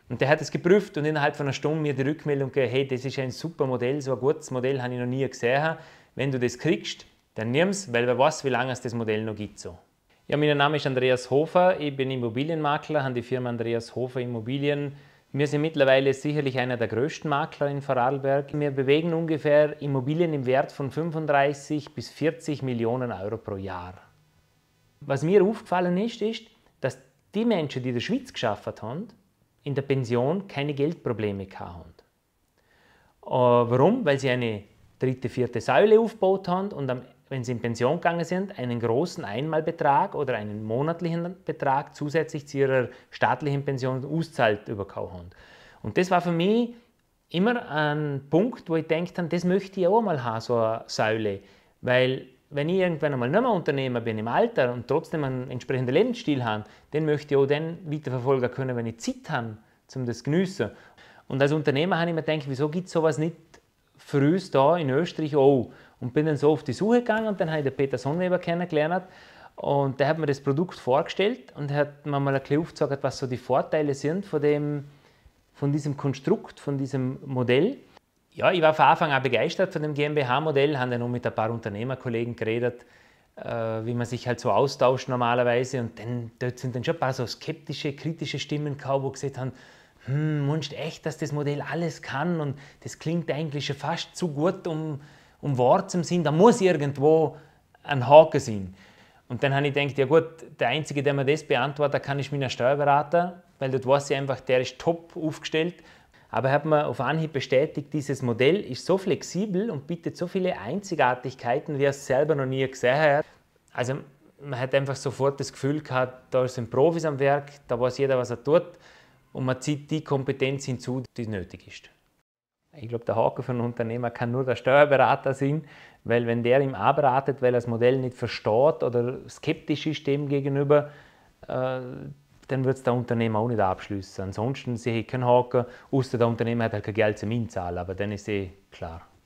Und der hat es geprüft und innerhalb von einer Stunde mir die Rückmeldung gegeben, hey, das ist ein super Modell, so ein gutes Modell habe ich noch nie gesehen. Wenn du das kriegst, dann nimm es, weil wer weiß, wie lange es das Modell noch gibt. So. Ja, mein Name ist Andreas Hofer, ich bin Immobilienmakler, habe die Firma Andreas Hofer Immobilien. Wir sind mittlerweile sicherlich einer der größten Makler in Vorarlberg. Wir bewegen ungefähr Immobilien im Wert von 35 bis 40 Millionen Euro pro Jahr. Was mir aufgefallen ist, dass die Menschen, die in der Schweiz gearbeitet haben, in der Pension keine Geldprobleme hatten. Warum? Weil sie eine dritte, vierte Säule aufgebaut haben und wenn sie in Pension gegangen sind, einen großen Einmalbetrag oder einen monatlichen Betrag zusätzlich zu ihrer staatlichen Pension auszahlt bekommen haben. Und das war für mich immer ein Punkt, wo ich gedacht habe, das möchte ich auch mal haben, so eine Säule. Weil wenn ich irgendwann einmal nicht mehr Unternehmer bin im Alter und trotzdem einen entsprechenden Lebensstil habe, den möchte ich auch dann weiterverfolgen können, wenn ich Zeit habe, um das zu geniessen. Und als Unternehmer habe ich mir gedacht, wieso gibt es sowas nicht für uns hier in Österreich auch? Und bin dann so auf die Suche gegangen und dann habe ich den Peter Sonnweber kennengelernt und der hat mir das Produkt vorgestellt und hat mir mal ein bisschen aufgezeigt, was so die Vorteile sind von diesem Konstrukt, von diesem Modell. Ja, ich war von Anfang an begeistert von dem GmbH-Modell, habe dann noch mit ein paar Unternehmerkollegen geredet, wie man sich halt so austauscht normalerweise. Und dann, dort sind dann schon ein paar so skeptische, kritische Stimmen gekommen, die gesagt haben, meinst du echt, dass das Modell alles kann und das klingt eigentlich schon fast zu gut, um wahr zu sein, da muss irgendwo ein Haken sein. Und dann habe ich gedacht, ja gut, der Einzige, der mir das beantwortet kann, ist mein Steuerberater, weil dort weiß ich einfach, der ist top aufgestellt. Aber er hat mir auf Anhieb bestätigt, dieses Modell ist so flexibel und bietet so viele Einzigartigkeiten, wie er es selber noch nie gesehen hat. Also man hat einfach sofort das Gefühl gehabt, da sind Profis am Werk, da weiß jeder, was er tut und man zieht die Kompetenz hinzu, die nötig ist. Ich glaube, der Haken für einen Unternehmer kann nur der Steuerberater sein, weil wenn der ihm anberatet, weil er das Modell nicht versteht oder skeptisch ist dem gegenüber, dann wird es der Unternehmer auch nicht abschließen. Ansonsten sehe ich keinen Haken, außer der Unternehmer hat halt kein Geld zum Inzahlen, aber dann ist klar.